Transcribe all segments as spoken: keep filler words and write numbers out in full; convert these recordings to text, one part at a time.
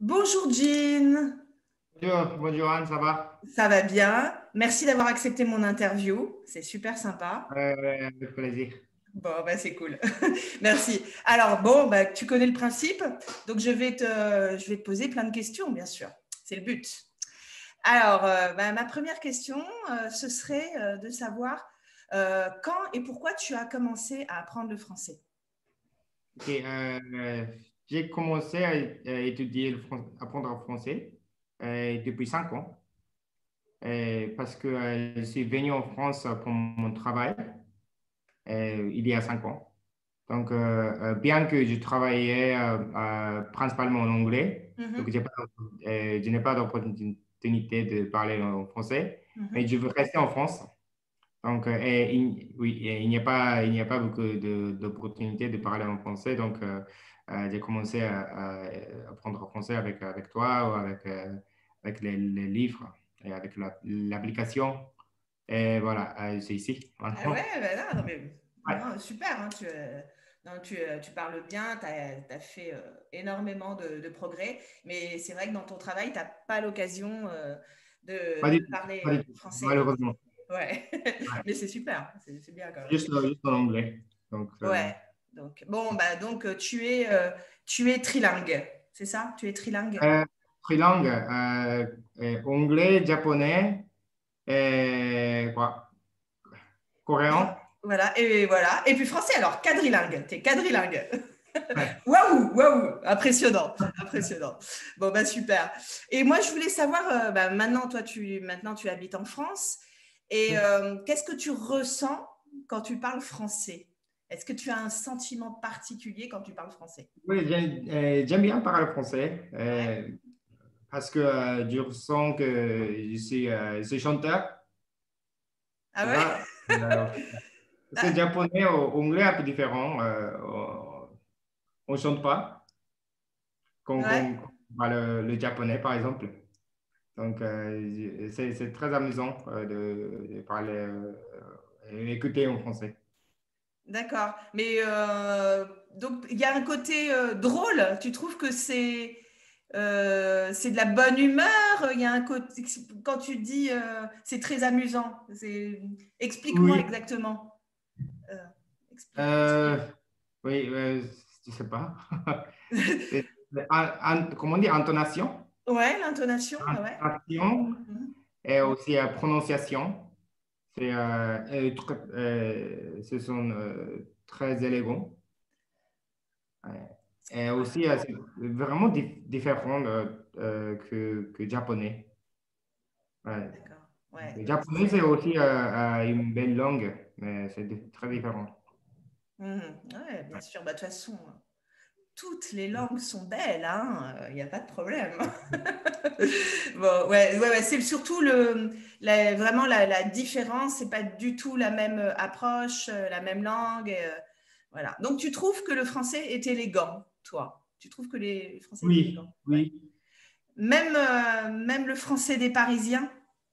Bonjour Jean, Bonjour, bonjour Anne, ça va? ça va bien? Merci d'avoir accepté mon interview, c'est super sympa. Euh, avec plaisir. Bon, bah, c'est cool. Merci. Alors, bon, bah, tu connais le principe, donc je vais te, je vais te poser plein de questions, bien sûr. C'est le but. Alors, euh, bah, ma première question, euh, ce serait euh, de savoir euh, quand et pourquoi tu as commencé à apprendre le français. Ok, euh, j'ai commencé à, à étudier le fran- apprendre le français euh, depuis cinq ans euh, parce que euh, je suis venu en France pour mon travail euh, il y a cinq ans. Donc, euh, euh, bien que je travaillais euh, euh, principalement en anglais, donc Mhm, j'ai pas, euh, je n'ai pas d'opportunité de parler en français, mais mhm. je veux rester en France. Donc, euh, et il, oui, et il n'y a pas, il n'y a pas beaucoup de, d'opportunités de parler en français. Donc, euh, euh, j'ai commencé à, à apprendre le français avec, avec toi ou avec, euh, avec les, les livres et avec la- l'application. Et voilà, euh, c'est ici Ah ouais, maintenant. bah là, non, mais, Ouais. non, super, hein, tu, euh, non, tu, euh, tu parles bien, tu as, fait euh, énormément de, de progrès, mais c'est vrai que dans ton travail, tu n'as pas l'occasion euh, Pas de, du de tout, parler pas euh, du tout, français. malheureusement. Ouais, Ouais. mais c'est super, c'est c'est bien quand même. Juste, euh, juste en anglais. Donc, euh, Ouais, donc bon, bah, donc euh, tu es, euh, tu es trilingue, c'est ça? Tu es trilingue? euh, trilingue, euh, euh, anglais, japonais et quoi, coréen. Voilà, et voilà. Et puis français, alors, quadrilingue, tu es quadrilingue. Ouais. Waouh, waouh, impressionnant, impressionnant. Bon, bah super. Et moi, je voulais savoir, euh, bah, maintenant, toi, tu, maintenant, tu habites en France. Et euh, qu'est-ce que tu ressens quand tu parles français? Est-ce que tu as un sentiment particulier quand tu parles français? Oui, j'aime euh, j'aime bien parler français Ouais. euh, parce que euh, je ressens que je suis, euh, je suis chanteur, Ah tu ouais? vois. Euh, parce que Ah, japonais ou anglais un peu différent, euh, on ne chante pas quand, ouais. quand- quand on parle le, le japonais, par exemple. Donc, euh, c'est c'est très amusant euh, de, de parler euh, et écouter en français. D'accord. Mais euh, donc, il y a un côté euh, drôle. Tu trouves que c'est euh, c'est de la bonne humeur? Il y a un côté, quand tu dis euh, c'est très amusant. C'est, explique-moi Oui, exactement. Euh, explique. euh, oui, euh, je sais pas. C'est- c'est un- un- comment on dit, intonation? Ouais, l'intonation, ouais, ouais. Intonation Mhm. et aussi euh, prononciation. C'est, euh, euh, tr- euh, ce sont euh, très élégants. Ouais. Et Ouais, aussi, euh, c'est vraiment dif- différent euh, euh, que, que japonais. Ouais. d'accord. Ouais, Le ça japonais, c'est. c'est aussi euh, euh, une belle langue, mais c'est di- très différent. Mhm. Ouais, bien sûr. Bah, de toute façon, toutes les langues sont belles, hein. Il n'y a pas de problème. Bon, ouais, ouais, ouais, c'est surtout le, la- vraiment la, la différence, c'est pas du tout la même euh, approche, euh, la même langue. euh, voilà. Donc, tu trouves que le français est élégant, toi? Tu trouves que les, le français est élégant? Oui, Ouais. oui, Même, euh, même le français des Parisiens?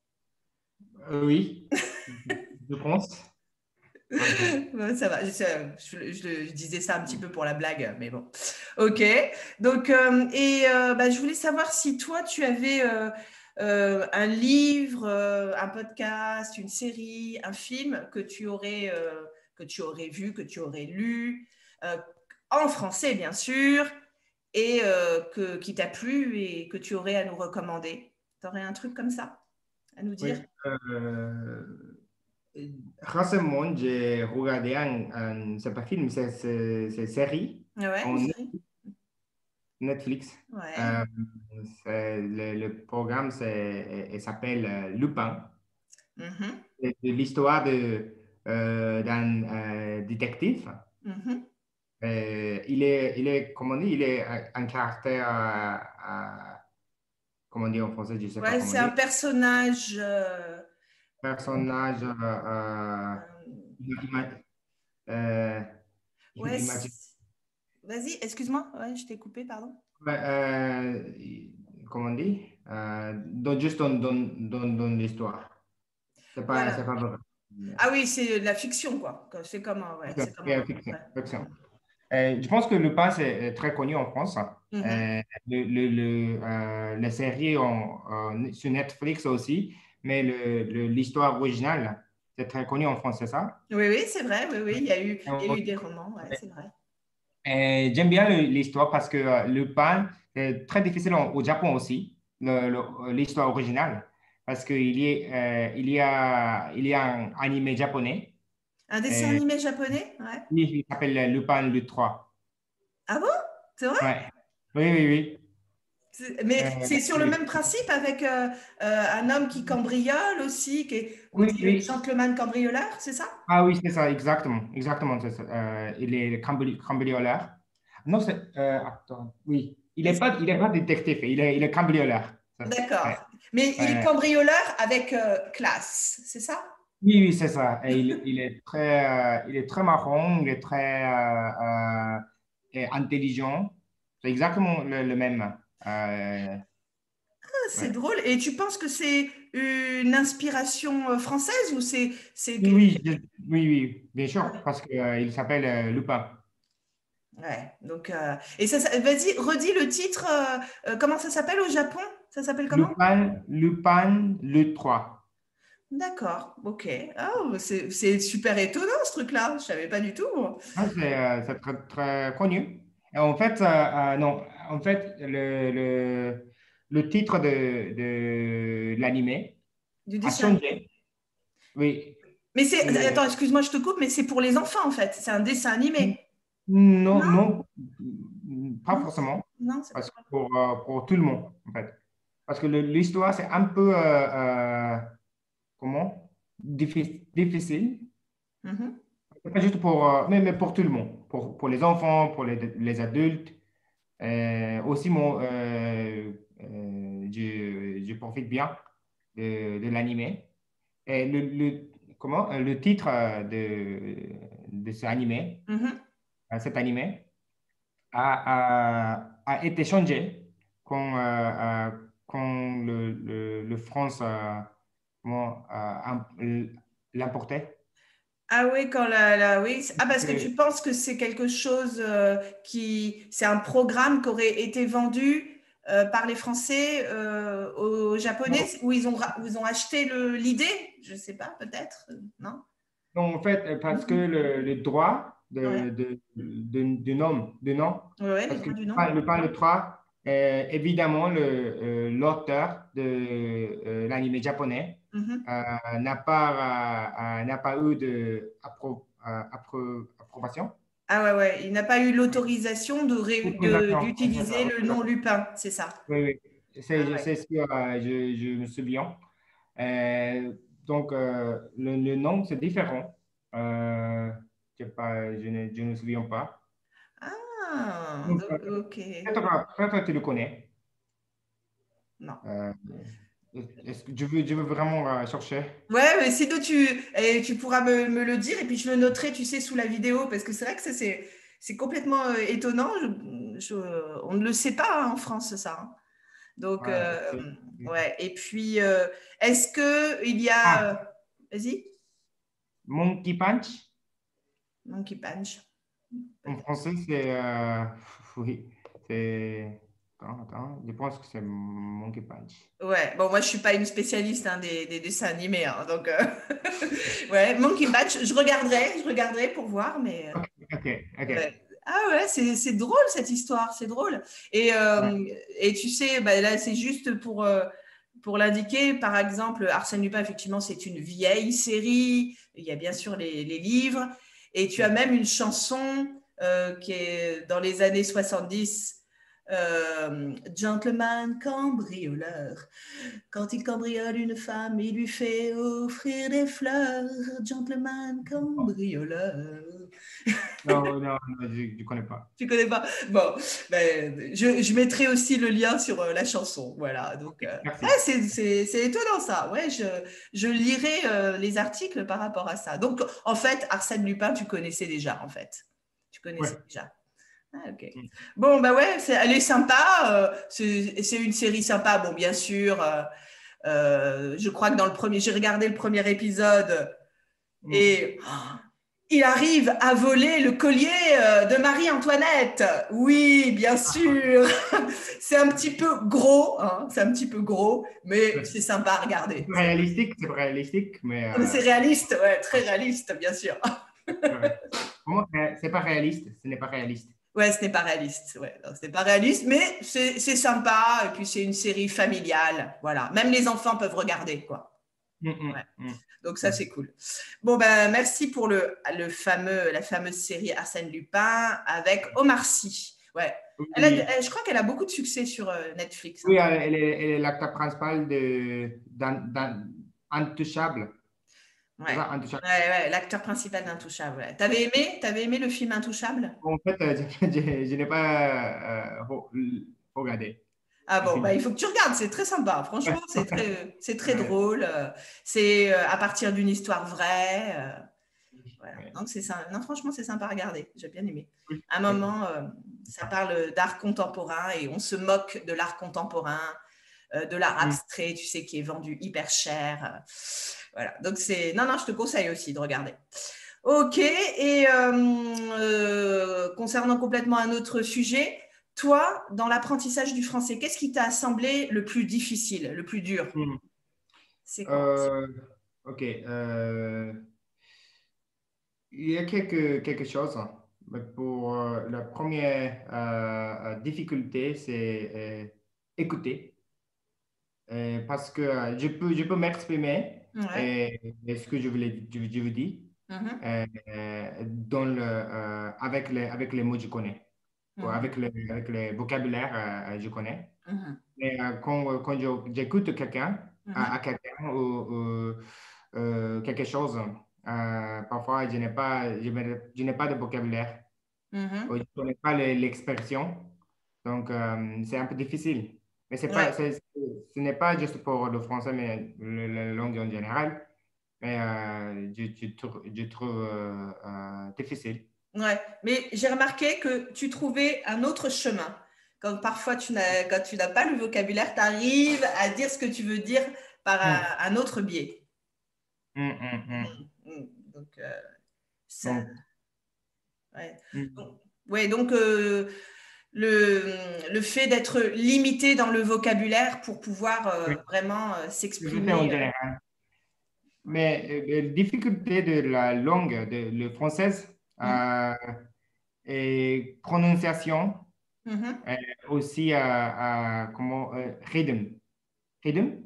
euh, oui, je pense. Ouais. Ouais, ça va, je, je- je- je disais ça un petit peu pour la blague, mais bon. Ok. Donc, euh, et euh, bah, je voulais savoir si toi, tu avais euh, euh, un livre, euh, un podcast, une série, un film que tu aurais, euh, que tu aurais vu, que tu aurais lu, euh, en français, bien sûr, et euh, que, qui t'a plu et que tu aurais à nous recommander. Tu aurais un truc comme ça à nous Oui, dire? euh, récemment, j'ai regardé un, un c'est pas film, c'est c'est- c'est série Ah ouais, une en série? Netflix. Ouais. Euh, c'est- le, le programme c'est, il s'appelle euh, Lupin. Mhm. C'est de l'histoire de, euh, d'un euh, détective. Mhm. Euh, il est, il est, comment on dit, il est un, un caractère, euh, euh, comment on dit en français, je ne sais pas Ouais, comment c'est un dire. personnage. euh, Personnage euh, euh, euh, ima- euh, ouais, imagine- c'est- vas-y, excuse-moi, ouais, je t'ai coupé, pardon. ouais, euh, comment on dit? Euh, dans- juste dans, dans, dans, dans l'histoire. C'est pas, c'est Voilà. pas vrai. Ah oui, c'est de la fiction, quoi. C'est comme un, ouais, Fiction, c'est comme yeah, un, fiction, ouais. fiction. Euh, je pense que Lupin, c'est très connu en France. Mhm. Euh, le, le, le, euh, la série en- euh, sur Netflix aussi, mais le, le- l'histoire originale, c'est très connu en France, c'est ça? Oui, oui, c'est vrai, oui, oui, il y a eu, il y a Euh, eu des romans, ouais, c'est vrai. J'aime bien le- l'histoire parce que euh, Lupin, c'est très difficile en- au Japon aussi, le- le- l'histoire originale, parce qu'il y, a, euh, il y a, il y a un animé japonais, Un dessin euh, animé japonais, ouais. il s'appelle Lupin le trois. Ah bon? C'est vrai? Ouais. Oui, oui, oui. C'est- Mais Euh, c'est sur le même principe avec euh, euh, un homme qui cambriole aussi, qui est, on oui, dit le oui. gentleman cambrioleur, c'est ça? Ah oui, c'est ça, exactement. Exactement, c'est ça. Euh, il est cambri- cambrioleur. Non, c'est... euh, attends, oui. Il n'est Est-ce- pas, il est pas détective, il est, il est cambrioleur. Ça, ouais, D'accord. Mais il est ouais. cambrioleur avec euh, classe, c'est ça? Oui, oui, c'est ça. Et il, il est très, euh, il est très marrant, il est très euh, euh, et intelligent. C'est exactement le, le même. Euh, Ah, c'est ouais. drôle. Et tu penses que c'est une inspiration euh, française ou c'est c'est Oui, que- oui, je- oui, oui, bien Ah sûr, ouais. parce qu'il s'appelle euh, Lupin. Ouais. Donc euh, et ça, ça- vas-y, redis le titre. Euh, euh, comment ça s'appelle au Japon? Ça s'appelle comment? Lupin, Lupin le trois. D'accord. Ok. Ah, c'est c'est super étonnant ce truc-là. Je savais pas du tout, moi. Ah, c'est euh, c'est très, très connu. Et en fait, euh, euh, non, en fait, le, le, le titre de, de l'animé Du a dessin animé. changé. Oui. Mais c'est Le- attends, excuse-moi, je te coupe, mais c'est pour les enfants en fait. C'est un dessin animé. non, Non? non, pas Non, forcément, non, c'est pas. parce que pour, euh, pour tout le monde, en fait. Parce que le- l'histoire, c'est un peu, euh, euh, comment? Diffi- difficile. Mhm. C'est pas juste pour, euh, mais, mais pour tout le monde. Pour, pour les enfants, pour les, les adultes. Euh, aussi, mon, euh, euh, je, je profite bien de, de l'animé. Et le, le- comment, euh, le titre euh, de, de ce animé, Mhm. euh, cet animé, a, a, a été changé quand, euh, euh, quand le, le, le France euh, comment, euh, im- l'importait. Ah oui, quand la, la- oui. Ah, parce que tu Que- penses que c'est quelque chose euh, qui, c'est un programme qui aurait été vendu euh, par les Français euh, aux Japonais Non, où ils ont, ra- où ils ont acheté le, l'idée? Je sais pas, peut-être, euh, non? non, en fait, euh, parce que le, le droit Ouais, de, de, de, de nom, de nom, ouais, ouais, les parce que droits du le nom. pas le, pas le trois, euh, évidemment, le, euh, l'auteur de euh, l'anime japonais Mhm. euh, n'a pas, euh, euh, n'a pas eu de appro- euh, appro- approbation. Ah ouais, ouais, il n'a pas eu l'autorisation de, ré- de- Autorisation, c'est d'utiliser ça, le nom autorisation. Lupin, c'est ça. Oui, oui, Ah c'est, ouais. c'est sûr, euh, je, je me souviens. Euh, donc, euh, le, le nom, c'est différent. Euh, je sais pas, je ne, je ne me souviens pas. Ah, Donc, euh, donc, ok. peut-être peut-être tu le connais. Non. Euh, est-ce que je veux, je veux vraiment euh, chercher? Ouais, mais sinon tu, et tu pourras me, me le dire et puis je le noterai, tu sais, sous la vidéo parce que c'est vrai que ça, c'est, c'est complètement euh, étonnant. Je- je- on ne le sait pas hein, en France, ça. Hein. Donc, Ouais, euh, c'est- ouais. Et puis, euh, est-ce que il y a. euh, ah, Vas-y, Monkey Punch. Monkey Punch, En peut-être. français, c'est. Euh, oui, c'est. Attends, attends, je pense que c'est Monkey Punch. Ouais, bon, moi je suis pas une spécialiste hein, des, des dessins animés, hein, donc euh, ouais, Monkey Punch, je regarderai, je regarderai pour voir, mais Ok, ok, ok. ouais. Ah ouais, c'est c'est drôle cette histoire, c'est drôle. Et, Ouais. euh, et tu sais, bah, là, c'est juste pour, euh, pour l'indiquer. Par exemple, Arsène Lupin, effectivement, c'est une vieille série. Il y a bien sûr les, les livres. Et tu as même une chanson euh, qui est dans les années soixante-dix. euh, Gentleman cambrioleur. Quand il cambriole une femme, il lui fait offrir des fleurs. Gentleman cambrioleur. Non, non, non, je ne connais pas. Tu connais pas? Bon, ben, je, je mettrai aussi le lien sur euh, la chanson. Voilà. Donc, euh, ouais, Merci. c'est, c'est, c'est étonnant ça. Ouais, je, je lirai euh, les articles par rapport à ça. Donc, en fait, Arsène Lupin, tu connaissais déjà, en fait. Tu connaissais Ouais. déjà. Ah, ok. Bon, bah ouais, c'est, elle est sympa. euh, c'est, c'est une série sympa. Bon, bien sûr, euh, euh, je crois que dans le premier, j'ai regardé le premier épisode Mm. et oh, Il arrive à voler le collier euh, de Marie-Antoinette. Oui, bien sûr. C'est un petit peu gros, hein, c'est un petit peu gros, mais c'est sympa à C'est regarder. pas réalistique, c'est pas réalistique, mais Mais c'est euh, réaliste, ouais, très réaliste, bien sûr. ouais. Comment- euh, c'est pas réaliste, ce n'est pas réaliste. Ouais, ce n'est pas réaliste. Ouais, non, ce n'est pas réaliste, mais c'est c'est sympa. Et puis, c'est une série familiale. Voilà. Même les enfants peuvent regarder, quoi. Mm, mm, Ouais. mm. Donc, ça, Ouais. c'est cool. Bon, ben, merci pour le, le fameux, la fameuse série Arsène Lupin avec Omar Sy. Ouais. Elle a, Oui, elle- je crois qu'elle a beaucoup de succès sur euh, Netflix, oui, hein. elle elle est, elle est l'acteur principal de d'Un- d'Un- Intouchable. C'est Ouais. ça, Intouchable. Ouais, ouais, l'acteur principal d'Intouchable. Ouais. T'avais aimé, t'avais aimé le film Intouchable? En fait, euh, je, je- je n'ai pas euh, re- regardé Ah le bon, bah, film. il faut que tu regardes, c'est très sympa. Franchement, c'est très, c'est très Ouais, drôle. euh, C'est euh, à partir d'une histoire vraie. euh, Voilà. ouais. Donc, c'est ça. Non, franchement, c'est sympa à regarder. J'ai bien aimé. Oui, À un oui. moment, euh, ça parle d'art contemporain et on se moque de l'art contemporain, euh, de l'art Mm. abstrait, tu sais, qui est vendu hyper cher. euh, Voilà. Donc, c'est. Non, non, je te conseille aussi de regarder. Ok. Et euh, euh, concernant complètement un autre sujet, toi, dans l'apprentissage du français, qu'est-ce qui t'a semblé le plus difficile, le plus dur? Mm. C'est quoi? Euh, ok. euh, il y a quelque, quelque chose, hein. Mais pour euh, la première euh, euh, difficulté, c'est euh, écouter. Euh, parce que euh, je peux, je peux m'exprimer Ouais. et, et ce que je voulais, je, je vous dis Mhm, euh, euh, dans le, euh, avec les, avec les mots que je connais, ou mhm, avec le, avec le vocabulaire euh, euh, je connais. mhm, Mais euh, quand, quand je- j'écoute quelqu'un, à, à mhm, quelqu'un ou, ou, euh, quelque chose, euh, parfois je n'ai pas, je, n'ai je n'ai pas de vocabulaire, ou mhm. je ne connais pas le- l'expression, donc euh, c'est un peu difficile. Mais c'est pas, Ouais. c'est- ce n'est pas juste pour le français, mais le- la langue en général. Mais euh, je, je trou- je trouve euh, euh, difficile. Ouais, mais j'ai remarqué que tu trouvais un autre chemin. Quand parfois tu n'as, quand tu n'as pas le vocabulaire, tu arrives à dire ce que tu veux dire par un, Mm, un autre biais. mm, mm, mm. Mm, mm. Donc, euh, ça, Donc, ouais. mm, Donc, ouais, donc euh, le, le fait d'être limité dans le vocabulaire pour pouvoir euh, oui, vraiment euh, je fais en s'exprimer. général. euh, Mais euh, la difficulté de la langue, de le française, mhm, euh, et prononciation, mhm. euh, aussi euh, euh, comment, euh, rhythm. Rhythm?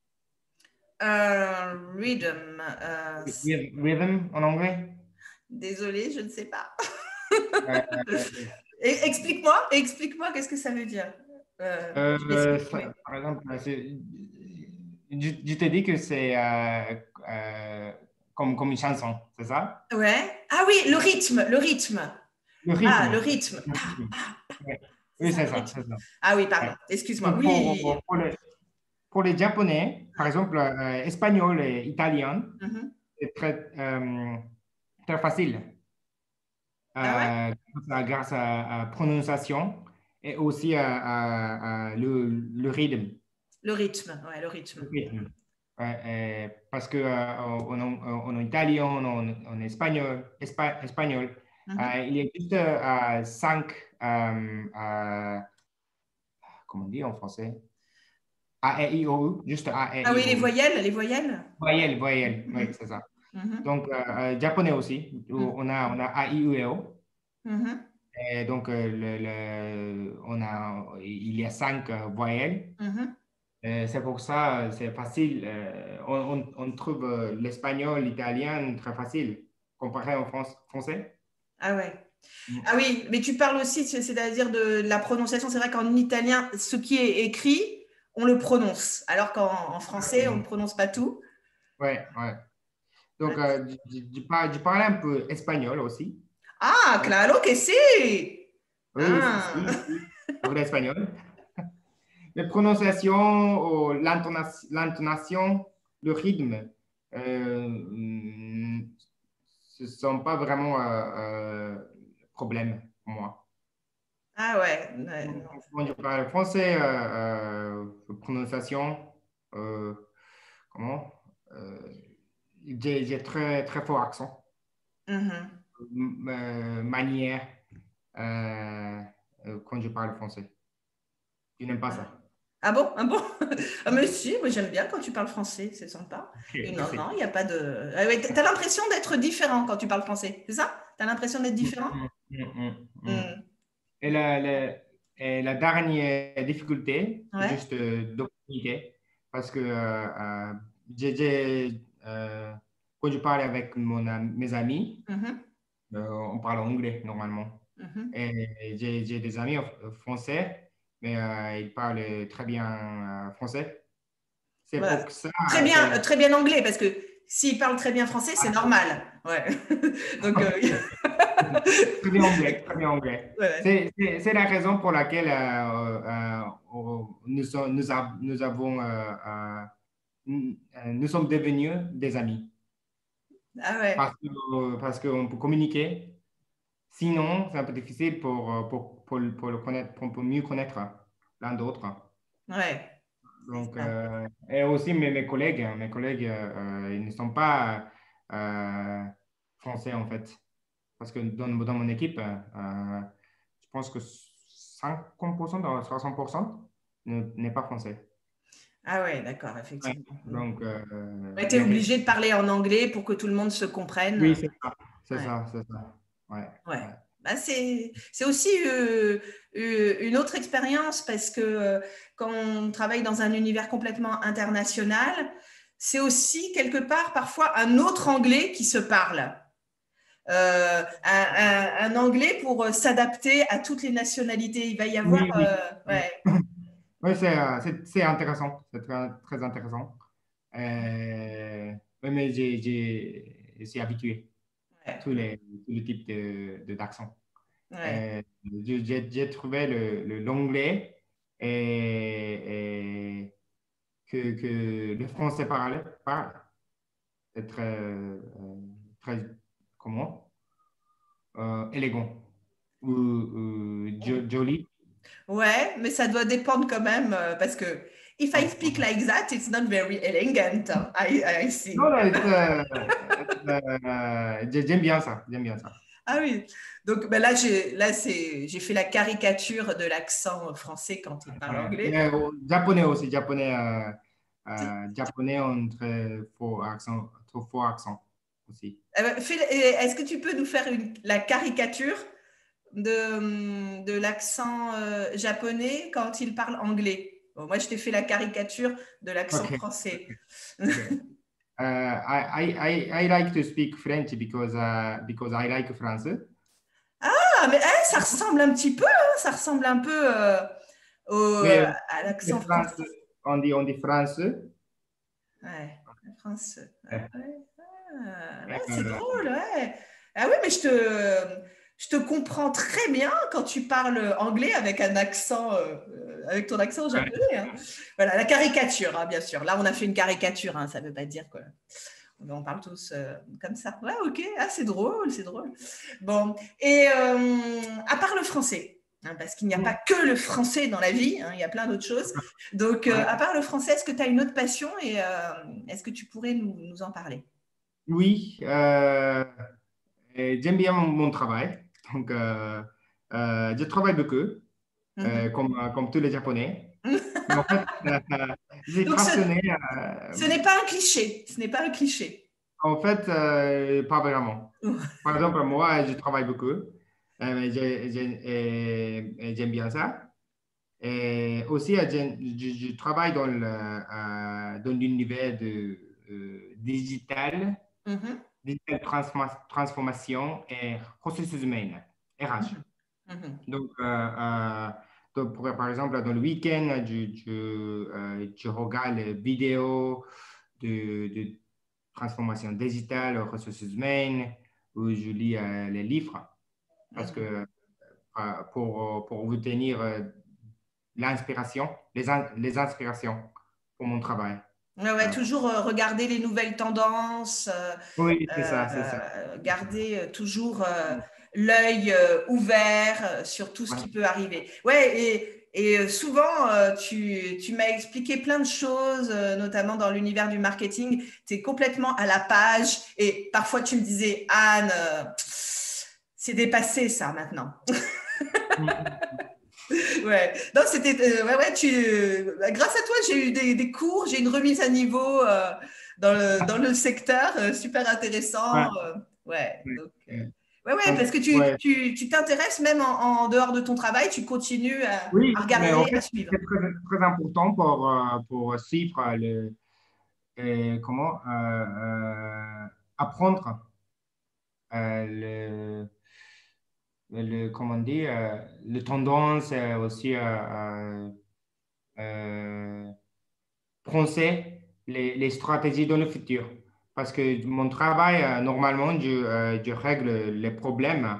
Euh, rhythm, euh, Rhythm en anglais? désolée, je ne sais pas. Euh, Et explique-moi, explique-moi qu'est-ce que ça veut dire. Euh, je euh, m'explique, ça- oui. par exemple, c'est- je, je te dis que c'est euh, euh, comme, comme une chanson, c'est ça? Ouais. Ah oui, le rythme, le rythme. Le Ah, le rythme. rythme. Le Pa, rythme. pa, pa. Ouais. C'est Oui, ça, c'est le ça, rythme. c'est ça. Ah oui, pardon. Ouais. Excuse-moi. Donc, Oui. pour, pour, le- pour les Japonais, par exemple, euh, espagnol et italien, Mhm. c'est très, euh, très facile Ah ouais? euh, grâce à, grâce à, à prononciation et aussi à, à- à le, le rythme. Le rythme. Ouais, le rythme. Le rythme. Ouais, euh, parce que euh, en, en- en italien, en, en espagnol, espa- espagnol Mhm. euh, il y a juste euh, cinq, euh, euh, comment on dit en français? A, E, I, O, U, juste A, E, Ah I, oui, les O, U. voyelles, les voyelles. Voyelle, voyelle, oui, Mhm. c'est ça. Mhm. Donc, euh, euh, japonais aussi, où Mhm. on a, on a A, I, U, E, O. Mhm. Et donc, euh, le, le- on a, il y a cinq euh, voyelles. Mhm. Euh, c'est pour ça, euh, c'est facile. Euh, on, on- on trouve euh, l'espagnol, l'italien très facile comparé au France- français. Ah ouais. Mm. Ah oui, mais tu parles aussi, c'est- c'est-à-dire de la prononciation. C'est vrai qu'en italien, ce qui est écrit, on le prononce, alors qu'en en français, on ne prononce pas tout. Ouais, ouais. Donc, Ouais. euh, je, je- je par- je parle un peu espagnol aussi. Ah, Euh, claro que sí. oui, si, Ah. si, si, pour l'espagnol. Les prononciations, ou l'intona- l'intonation, le rythme, euh, mm, ce ne sont pas vraiment euh, euh, problème pour moi. Ah ouais. Ouais, Donc, non. quand je parle français, euh, euh, prononciation, euh, comment? Euh, j'ai j'ai très, très fort accent. Mhm. euh, manière euh, euh, quand je parle français. Tu n'aimes pas ça? Ah bon? Ah bon? Ah mais si, moi j'aime bien quand tu parles français, c'est sympa. Ok, Et non, merci. non, il n'y a pas de... Ah ouais, t'as l'impression d'être différent quand tu parles français, c'est ça? T'as l'impression d'être Mm, différent? mm, mm, mm, mm. Hmm. Et la, la, et la dernière difficulté, c'est Ouais. juste euh, de communiquer. Parce que euh, euh, j'ai, j'ai, euh, quand je parle avec mon, am- mes amis, Mhm. euh, on parle anglais normalement. Mhm. Et j'ai j'ai des amis euh, français, mais euh, ils parlent très bien euh, français. C'est Voilà. pour ça, Très bien, euh, c'est très bien anglais, parce que s'il parle très bien français, c'est normal. Ouais. Donc, euh, très bien anglais, très bien anglais. ouais. C'est c'est- c'est la raison pour laquelle euh, euh, euh, nous, sommes- nous, a- nous avons, euh, euh, nous nous sommes devenus des amis. Ah ouais. Parce que, parce qu'on peut communiquer. Sinon, c'est un peu difficile pour, euh, pour, pour, le pour le connaître, pour, pour mieux connaître l'un d'autre. Ouais. C'est Donc, ça. euh, et aussi mes, mes collègues, hein, mes collègues, euh, ils ne sont pas euh, français en fait. Parce que dans, dans mon équipe, euh, je pense que cinquante pour cent, dans soixante pour cent ne- n'est pas français. Ah ouais, d'accord, Ouais. effectivement. Hmm. Donc, euh, Ouais, t'es les- obligé de parler en anglais pour que tout le monde se comprenne. oui, c'est ça. C'est Ouais. ça, c'est ça. Ouais, Ouais. ouais. Bah, c'est, c'est aussi euh, euh, une autre expérience parce que euh, quand on travaille dans un univers complètement international, c'est aussi quelque part parfois un autre anglais qui se parle. Euh, un, un- un anglais pour euh, s'adapter à toutes les nationalités. Il va y avoir... Oui, oui. euh, ouais. Oui, c'est euh, c'est- c'est intéressant. C'est très, très intéressant. Euh, oui, mais j'ai j'ai- je suis habitué à tous Ouais. les, tous les types de, de- d'accents. Ouais. Euh, je- j'ai j'ai trouvé le, le- l'anglais et, et que, que le français parle, parle est très, euh, très comment? Euh, élégant ou, ou jo- joli. Ouais, mais ça doit dépendre quand même euh, parce que if I speak like that, it's not very elegant. I, I Non, think. non, it's, euh, euh, j'ai- j'aime bien ça. J'aime bien ça. Ah oui. Donc ben là, j'ai là c'est j'ai fait la caricature de l'accent français quand il parle Ouais. anglais. Et au japonais aussi, japonais, euh, euh, japonais ont très fort accent, trop fort accent aussi. Eh ben, fais- Est-ce que tu peux nous faire une- la caricature de, de l'accent euh, japonais quand il parle anglais? Bon, moi, je t'ai fait la caricature de l'accent Okay, français. okay, okay. Uh, I, I, I I like to speak French because, uh, because I like France. Ah, mais eh, ça ressemble un petit peu, hein, ça ressemble un peu euh, au- Mais euh, à l'accent le France, français. on dit, on dit France. Ouais, la France. Ouais, Euh, ouais. Ah, ouais, c'est euh, drôle, ouais. Ah oui, mais je te, je te comprends très bien quand tu parles anglais avec un accent, euh, euh, avec ton accent ouais. japonais, hein. Voilà, la caricature, hein, bien sûr. Là, on a fait une caricature, hein, ça ne veut pas dire quoi. On parle tous euh, comme ça. Ouais, ok, ah, c'est drôle, c'est drôle. Bon, et euh, à part le français, hein, parce qu'il n'y a pas que le français dans la vie, hein, il y a plein d'autres choses. Donc, euh, Ouais. à part le français, est-ce que tu as une autre passion et euh, est-ce que tu pourrais nous, nous en parler? Oui, euh, et j'aime bien mon, mon travail. Donc, euh, euh, je travaille beaucoup, euh, Mhm. comme, comme tous les Japonais. Mais en fait, euh, je suis Donc, ce, passionné. euh, ce n'est pas un cliché. Ce n'est pas un cliché. En fait, euh, pas vraiment. Par exemple, moi, je travaille beaucoup. Euh, mais j'ai- j'ai- et- et j'aime bien ça. Et aussi, euh, j'ai- je, je travaille dans le, euh, dans l'univers de euh, digital, Mhm. digital transforma- transformation et processus humain, R H. Mhm. Mhm. Donc, euh, euh, donc, pour- par exemple, dans le week-end, je, je, euh, je regarde les vidéos de, de transformation digitale, ressources humaines, où je lis euh, les livres parce Mhm. que euh, pour, pour obtenir euh, l'inspiration, les, in- les inspirations pour mon travail. Ouais, ouais, Euh, toujours euh, regarder les nouvelles tendances, euh, oui, c'est ça, c'est ça. euh, garder euh, toujours euh, l'œil euh, ouvert euh, sur tout ce Ouais. qui peut arriver. Ouais, et, Et euh, souvent, euh, tu, tu m'as expliqué plein de choses, euh, notamment dans l'univers du marketing. Tu es complètement à la page. Et parfois, tu me disais, Anne, euh, c'est dépassé ça maintenant. Ouais, non, c'était. Euh, ouais, ouais, tu, euh, grâce à toi, j'ai eu des, des cours, j'ai une remise à niveau euh, dans, le, dans le secteur, euh, super intéressant. Ouais, euh, ouais, ouais, donc. euh, ouais. ouais, ouais, parce Donc, que tu ouais. tu, tu t'intéresses même en, en dehors de ton travail, tu continues à, à Oui, mais en regarder, à fait, suivre. c'est très, très important pour, euh, pour suivre le, et comment euh, euh, apprendre euh, le, le, comment dire, euh, les tendances, euh, aussi euh, euh, euh, penser les, les stratégies dans le futur. Parce que mon travail, euh, normalement, je, euh, je règle les problèmes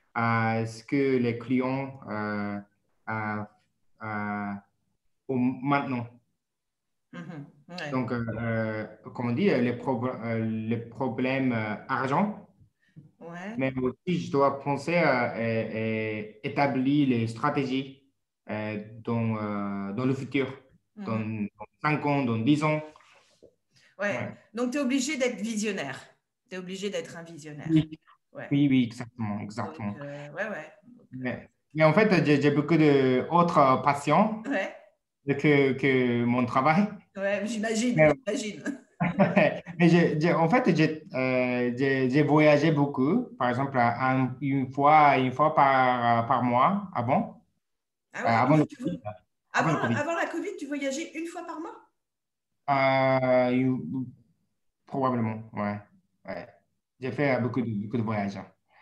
à ce que les clients euh, euh, euh, ont maintenant. Mhm, ouais, Donc, euh, euh, comme on dit, euh, les, prob- euh, les problèmes euh, argent, ouais. mais aussi je dois penser à et- et établir les stratégies euh, dans, euh, dans le futur, dans, Mhm, dans cinq ans, dans dix ans. ouais. Ouais. Donc, tu es obligé d'être visionnaire. Tu es obligé d'être un visionnaire. Oui, Ouais. oui, oui, exactement, Donc, exactement. euh, ouais, ouais. Donc, Mais, mais en fait, j'ai j'ai beaucoup d'autres passions euh, ouais, que, que mon travail. ouais, j'imagine, Mais, j'imagine. mais j'ai, j'ai- en fait, j'ai euh, j'ai- j'ai voyagé beaucoup. Par exemple, un- une fois, une fois par, par mois avant, Ah euh, ouais, avant tu, le tu Covid. veux- Avant avant, le Covid. avant la Covid, tu voyageais une fois par mois? Euh, une- probablement, ouais. Ouais. J'ai fait euh, beaucoup de, beaucoup de voyages.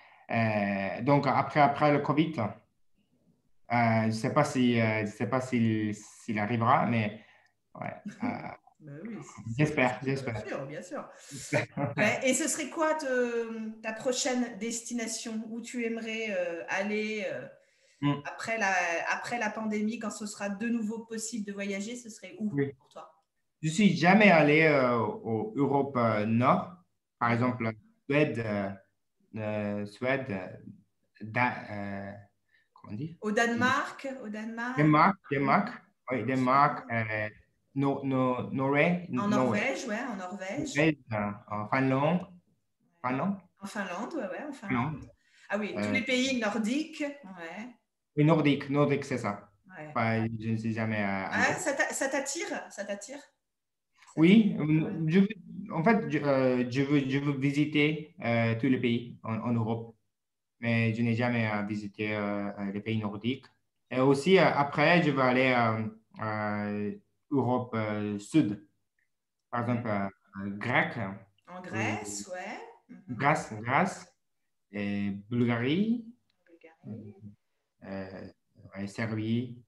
Euh, donc, après, après le Covid, euh, je ne sais pas si, euh, je sais pas s'il s'il arrivera, mais ouais, euh, Ben oui, si c'est j'espère, possible, bien j'espère. sûr, bien sûr. Ouais, et ce serait quoi te- ta prochaine destination où tu aimerais euh, aller euh, Mm, après la, après la pandémie, quand ce sera de nouveau possible de voyager, ce serait où oui. pour toi? Je suis jamais allé euh, au Europe euh, Nord, par Mhm. exemple, Suède, euh, euh, Suède, euh, Da- euh, comment on dit? Au Danemark, au Danemark, Danemark, mhm, Danemark, oui, en Suède, Danemark, euh, no, no, Norvège, en Norvège, Norvège, ouais, en Norvège, Norvège, euh, en Finlande, Finlande, en Finlande, ouais, ouais, en Finlande. Finlande, Ah oui, tous euh, les pays nordiques, ouais, oui, nordique, nordique, c'est ça. ouais. Enfin, je ne suis jamais euh, Ah, allé. ça t'a- ça t'attire? Ça t'attire? Ça t'attire? Oui, Ouais. euh, je, veux- en fait, je, euh, je veux, je veux visiter euh, tous les pays en, en Europe, mais je n'ai jamais euh, visité euh, euh, les pays nordiques. Et aussi, euh, après, je veux aller euh, euh, Europe euh, Sud, par exemple, Ouais. euh, euh, Grèce, En ou Grèce, ouais. Mhm. Grèce, Grèce, et Bulgarie, Bulgarie. euh, ouais, Serbie,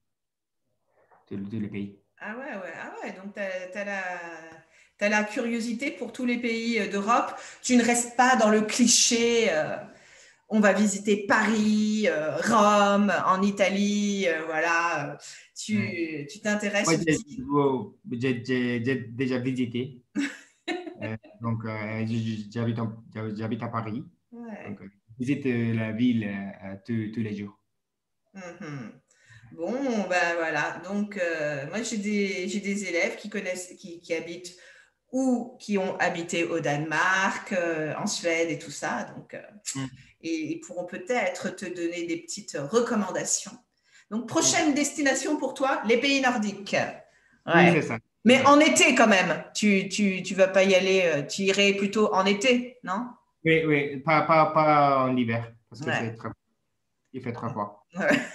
tous tous les pays. Ah ouais, ouais, ah ouais. Donc, tu as, la, t'as la curiosité pour tous les pays euh, d'Europe. Tu ne restes pas dans le cliché. Euh, on va visiter Paris, euh, Rome, en Italie. Euh, voilà. Ouais. Tu, tu t'intéresses Moi, j'ai aussi. wow, j'ai- j'ai- j'ai déjà visité. Euh, donc, euh, j- j- j'habite en- j'habite à Paris. Donc, Ouais. euh, je visite euh, la ville euh, euh, tous tous les jours. Mhm. Bon, ben voilà. Donc, euh, moi, j'ai des, j'ai des élèves qui connaissent, qui, qui habitent ou qui ont habité au Danemark, euh, en Suède et tout ça. Donc, euh, Mm, et ils pourront peut-être te donner des petites recommandations. Donc, mm. prochaine destination pour toi, les pays nordiques. Oui, Ouais. c'est ça. C'est Mais ça. en été quand même. Tu, tu, tu vas pas y aller, euh, tu irais plutôt en été, non? Oui, oui, pas, pas, pas en hiver, parce que Ouais. c'est très, il fait très froid. Ouais.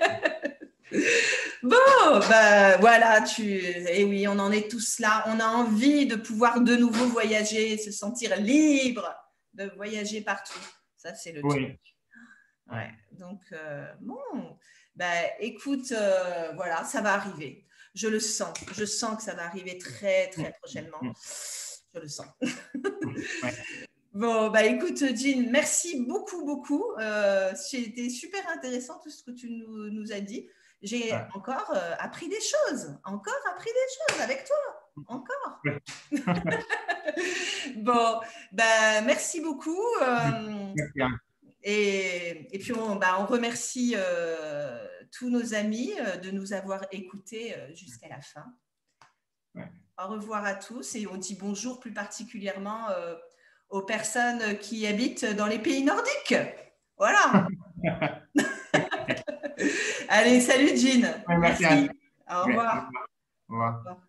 Bon, ben voilà, tu. Et oui, on en est tous là. On a envie de pouvoir de nouveau voyager, se sentir libre de voyager partout. Ça, c'est le truc. Oui, Ouais. ouais. Donc, euh, bon, ben écoute, euh, voilà, ça va arriver. Je le sens. Je sens que ça va arriver très, Mm, très prochainement. mm, Je le sens. mm. Ouais. Bon, bah écoute, Jean, merci beaucoup, beaucoup. Euh, c'était super intéressant tout ce que tu nous, nous as dit. J'ai Ouais. encore euh, appris des choses, encore appris des choses avec toi, encore. Ouais. Bon, bah merci beaucoup. Euh, Merci, hein. Et, et puis, on, bah, on remercie euh, tous nos amis euh, de nous avoir écoutés euh, jusqu'à la fin. Ouais. Au revoir à tous et on dit bonjour plus particulièrement euh, aux personnes qui habitent dans les pays nordiques. Voilà. Allez, salut Jean. Ouais, merci. Merci. Au Ouais, revoir. au revoir. Au revoir.